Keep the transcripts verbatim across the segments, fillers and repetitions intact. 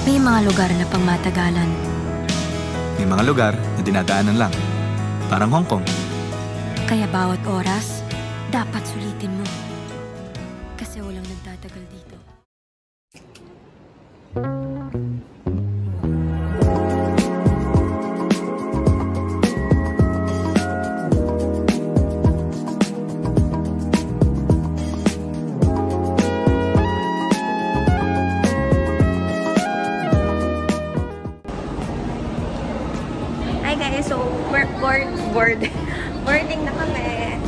May mga lugar na pangmatagalan. May mga lugar na dinadaanan lang. Parang Hong Kong. Kaya bawat oras, dapat sulitin mo. Kasi walang nagtatagal dito. Hi guys, so we're board, board, boarding na kami.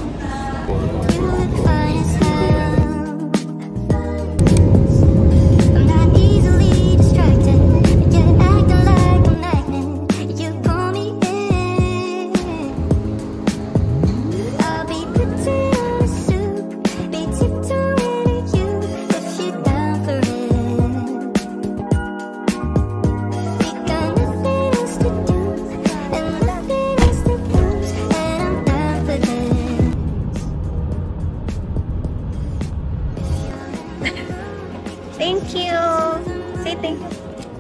Thank you. Say thank you.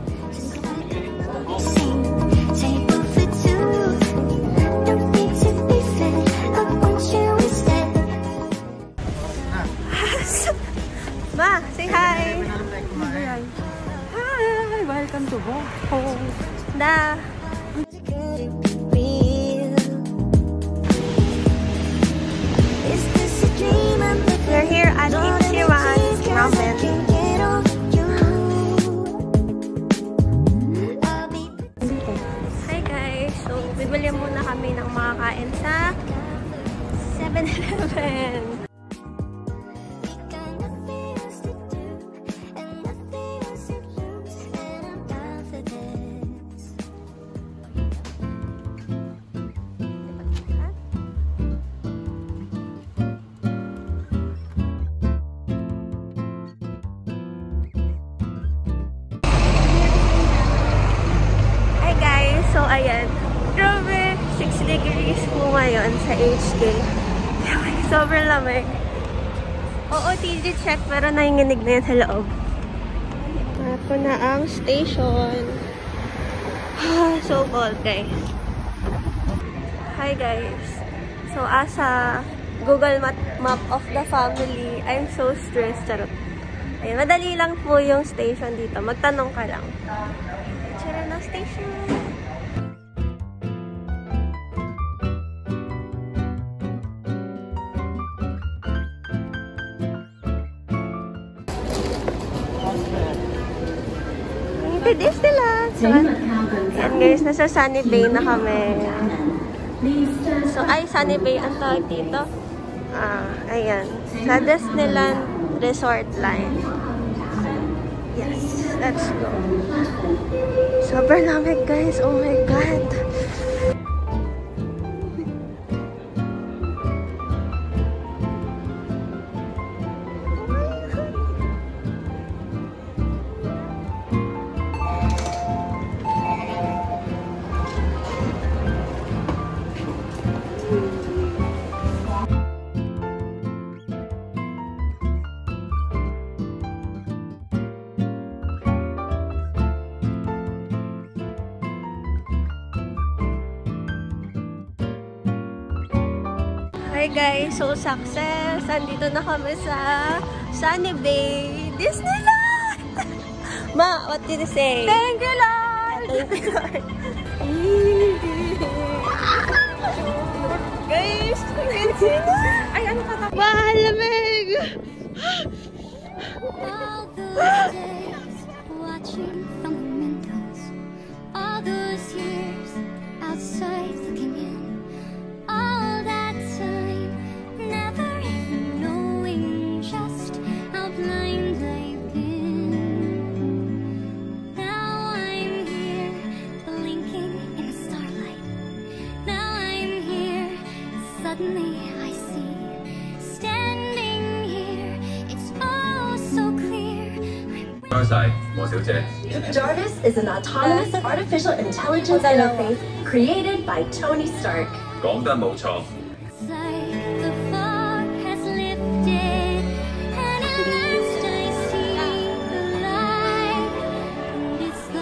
Ma, say hi. Hi, welcome to Mongkok. Da. We're here at Ichiran Ramen. Hi guys, so bibili muna kami ng mga kain sa seven eleven. So, ayan. Grabe, six degrees po ngayon sa H K. Sobrang lamig. Oo, T G check, pero nanginginig na yan sa loob. Ito na ang station. So cold, guys. Hi, guys. So, as a Google map, map of the family, I'm so stressed. Charot. Ayan, madali lang po yung station dito. Magtanong ka lang. Ichiran na station. Disneyland. So, yan guys, nasa Sunny Bay na kami. So, ay, Sunny Bay ang tawag dito. Ah, ayan. Sa Disneyland Resort line. Yes, let's go. Super lamig guys. Oh my God. Hi guys, so success! Andito na kami sa Sunny Bay, Disneyland! Ma, what did you say? Thank you, Lord! Thank you, Lord! Guys, you can see that! Ay, ano ka na? Mahal lamig! All those days watching from the windows, all those years outside looking in, all that time never even knowing just how blind I've been. Now I'm here blinking in the starlight. Now I'm here, suddenly I see, standing here, it's all so clear. Jarvis is an autonomous artificial intelligence interface created by Tony Stark. 講得冇錯。 It's like the fog has lifted, and at last I see the light, and it's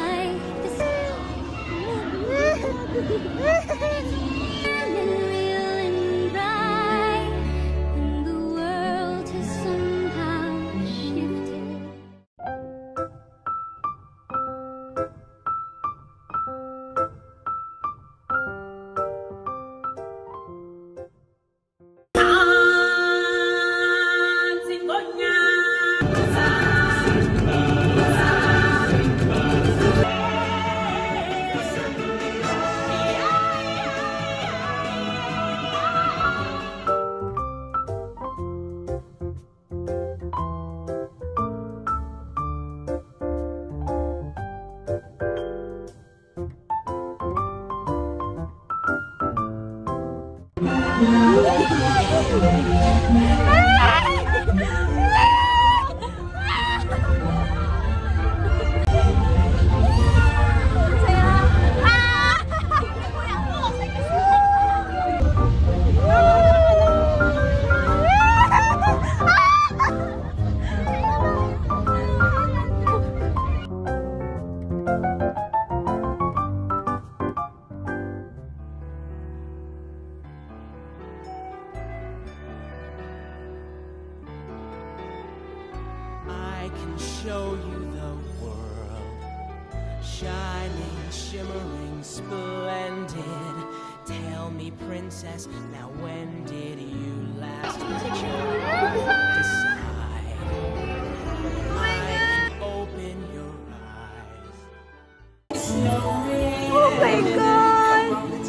I can show you the world, shining, shimmering, splendid. Tell me, princess, now when did you last decide? I can open your eyes. Oh my God!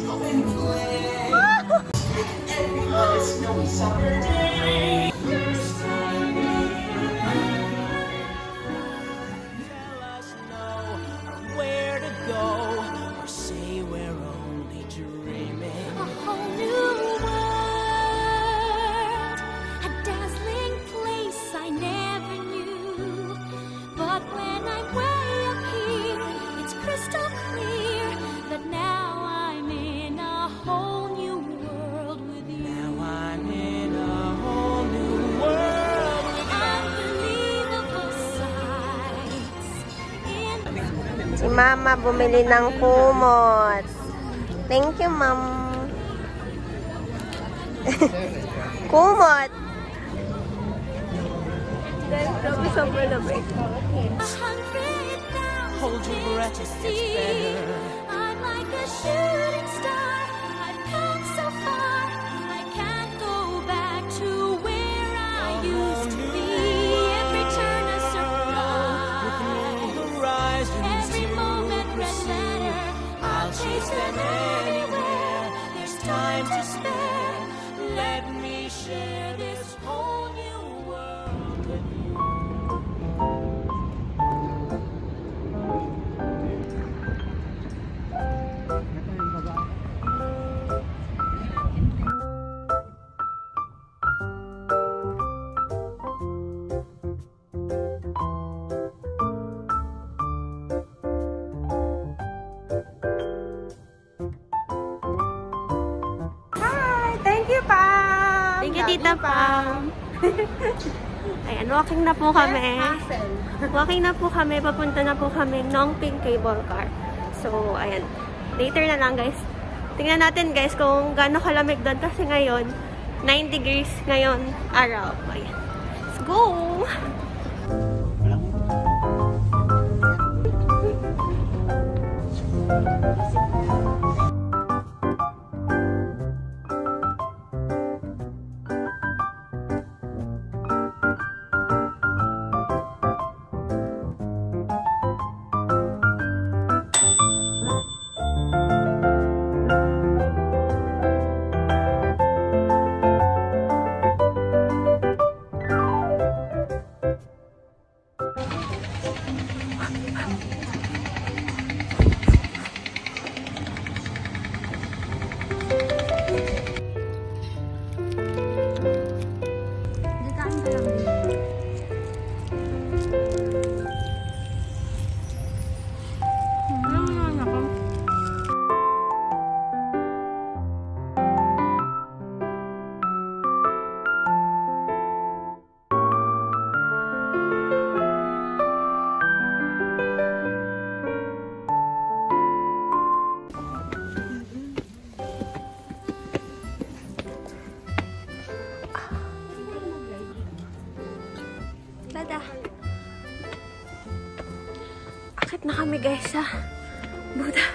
Tell us know where to go, or say we're only dreaming. A whole new world, a dazzling place I never knew. But when I'm way up here, it's crystal clear that now I'm in a whole new world with you. Now I'm in a whole new world with Unbelievable sights in Si Mama bumili ng kumot. Thank you, Ma'am. Kumot! Guys, grabe sobrang lamig. a hundred thousand Hold your breath, things it to gets see. better. I'm like a shooting star. I've come so far. I can't go back to where I used to be. Every turn a surprise. Horizons Every moment red letter. I'll chase them anywhere. There's time to spare. let me share this whole new world with you. Thank you, Pam! Thank you, Tita Pam. Ayan, walking na po kami. Walking na po kami. Papunta na po kami ng Pink Cable Car. So, ayan. Later na lang, guys. Tingnan natin, guys, kung gaano kalamig doon. Kasi ngayon, nine degrees ngayon araw. Ayan. Let's go! Bada. Akit na kami, guys, sa Buddha.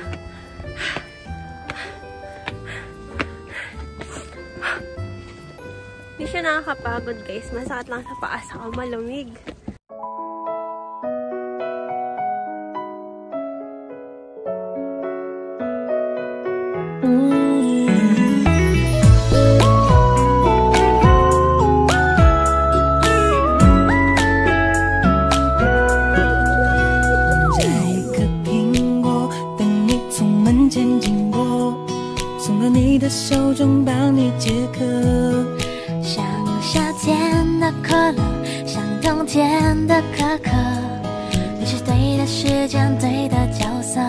Hindi siya nakakapagod, guys. Masakit lang sa paa, saka malamig. 可乐，像冬天的可可，你是对的时间，对的角色。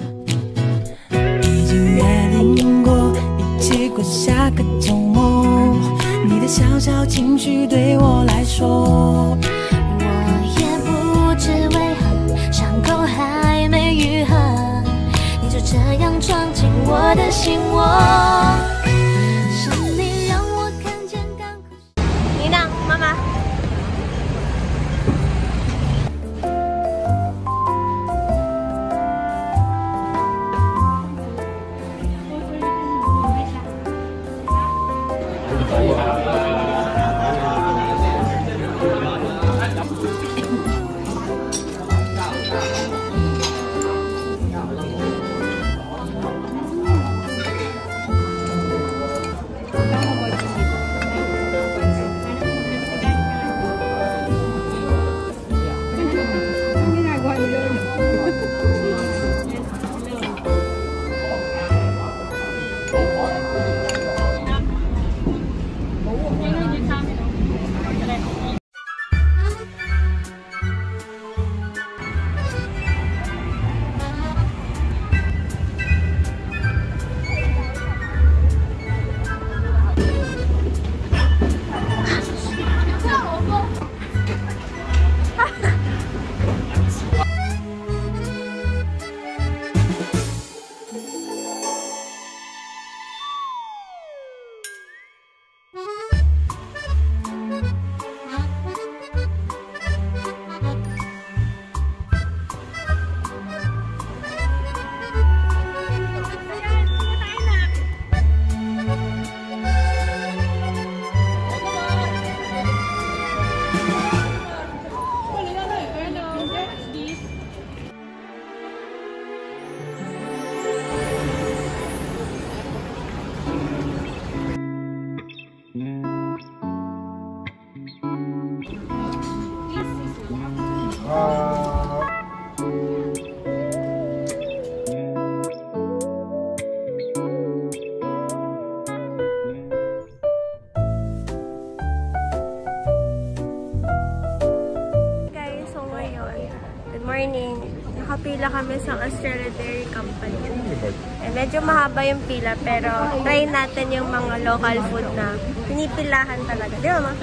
已经约定过，一起过下个周末。你的小小情绪对我来说， 我也不知为何，伤口还没愈合，你就这样闯进我的心窝。是你让我看见港口。 你呢，妈妈？Nakapila kami sa Admiralty company. Eh, medyo mahaba yung pila, pero try natin yung mga local food na pinipilahan talaga. Di ba, ma?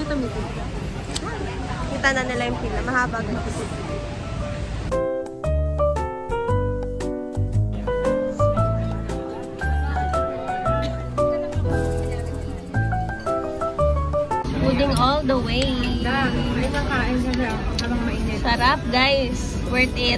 Kita na nila yung pila. Mahaba guys. Fooding all the way. Sarap guys. Worth it.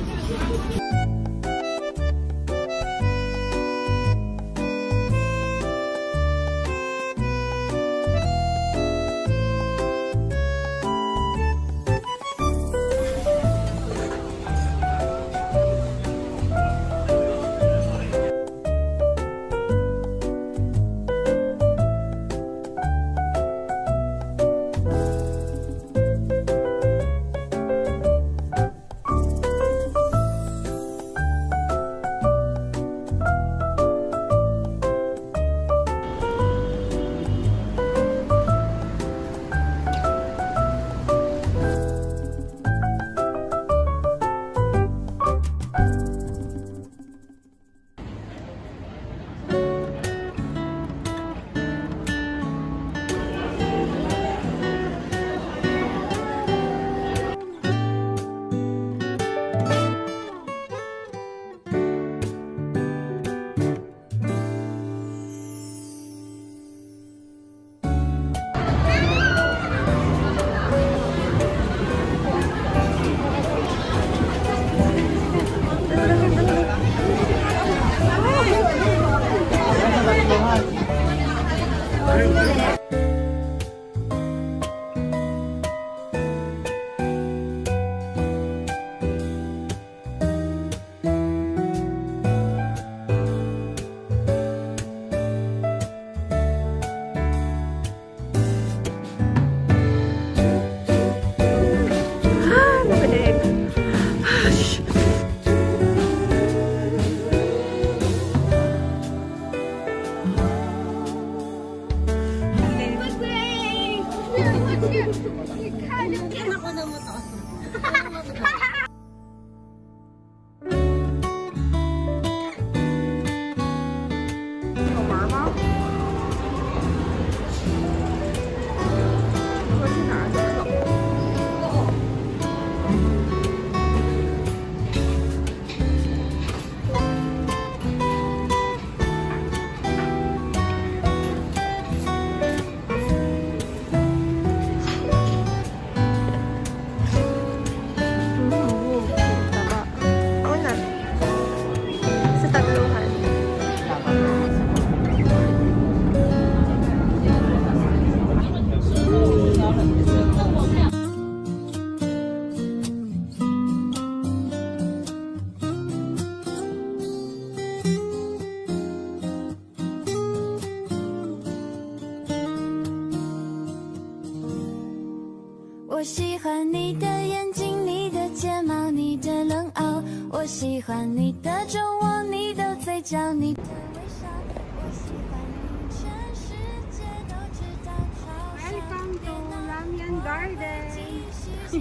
我喜欢你的眼睛，你的睫毛，你的冷傲。我喜欢你的酒窝，你的嘴角，你的微笑。我喜欢你，全世界都知道。Welcome to Ramen Garden。我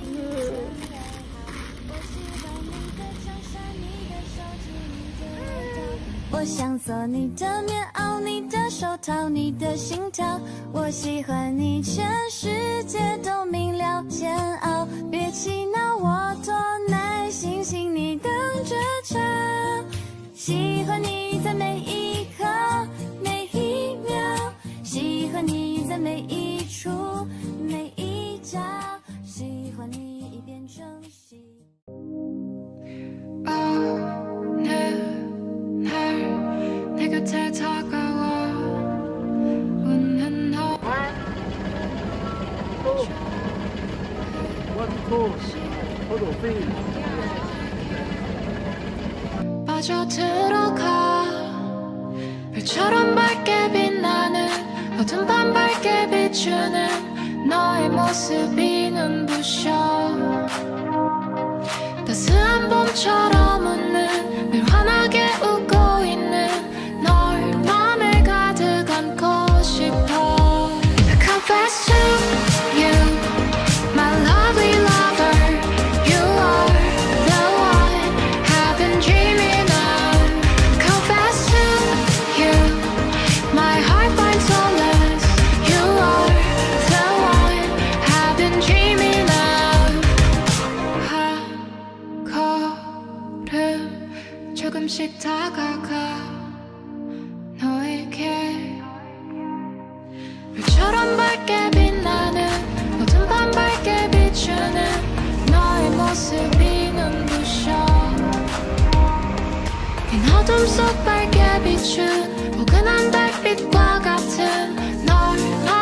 喜欢你的长衫，你的手机，你的味道。我想做你的棉袄，你的手套，你的心跳。我喜欢你，全世界都明了。煎熬，别气恼，我多耐心，请你等着瞧。喜欢你在每一刻每一秒，喜欢你在每一处每一角，喜欢你已变成习。 어느 날 내 곁에 다가와 웃는 너 빠져들어가 별처럼 밝게 빛나는 어둠 밤 밝게 비추는 너의 모습이 눈부셔 따스한 봄처럼 웃는 늘 환하게 웃고 있는 널 맘에 가득 안고 싶어 I confess to you my lovely lover you are the one I've been dreaming of confess to you my heart finds solace you are the one I've been dreaming of 한 걸음 조금씩 다가가 너에게 별처럼 밝게 빛나는 어둠 밤 밝게 비추는 너의 모습이 눈부셔 긴 어둠 속 밝게 비춘 포근한 달빛과 같은 널